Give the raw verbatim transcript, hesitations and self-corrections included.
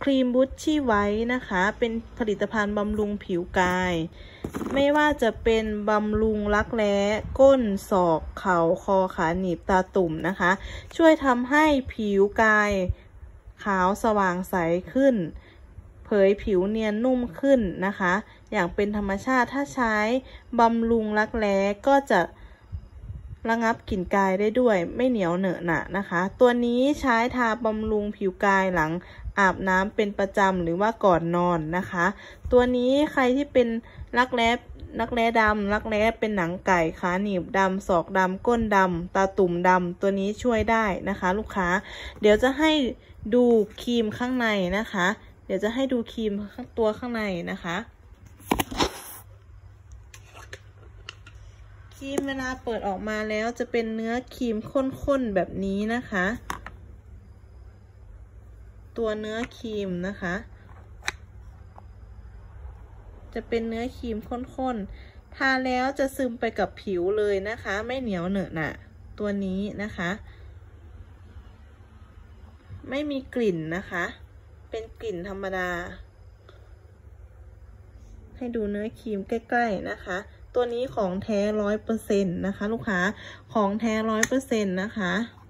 รีมบูชชี่ไว้นะคะเป็นผลิตภัณฑ์บำรุงผิวกายไม่ว่าจะเป็นบำรุงรักแร้ก้นศอกเข่าคอขาหนีบตาตุ่มนะคะช่วยทำให้ผิวกายขาวสว่างใสขึ้นเผยผิวเนียนนุ่มขึ้นนะคะอย่างเป็นธรรมชาติถ้าใช้บำรุงรักแร้ก็จะระงับกลิ่นกายได้ด้วยไม่เหนียวเหนอะหนะนะคะตัวนี้ใช้ทาบำรุงผิวกายหลังอาบน้ำเป็นประจำหรือว่าก่อนนอนนะคะตัวนี้ใครที่เป็นรักแร้รักแร้ดำรักแร้เป็นหนังไก่ขาหนีบดำศอกดำก้นดำตาตุ่มดำตัวนี้ช่วยได้นะคะลูกค้าเดี๋ยวจะให้ดูครีมข้างในนะคะเดี๋ยวจะให้ดูครีมตัวข้างในนะคะครีมเวลาเปิดออกมาแล้วจะเป็นเนื้อครีมข้นๆแบบนี้นะคะตัวเนื้อครีมนะคะจะเป็นเนื้อครีมข้นๆทาแล้วจะซึมไปกับผิวเลยนะคะไม่เหนียวเหนอะหนะตัวนี้นะคะไม่มีกลิ่นนะคะเป็นกลิ่นธรรมดาให้ดูเนื้อครีมใกล้ๆนะคะตัวนี้ของแท้ร้อยเปอร์เซ็นต์นะคะลูกค้าของแท้ร้อยเปอร์เซ็นต์นะคะ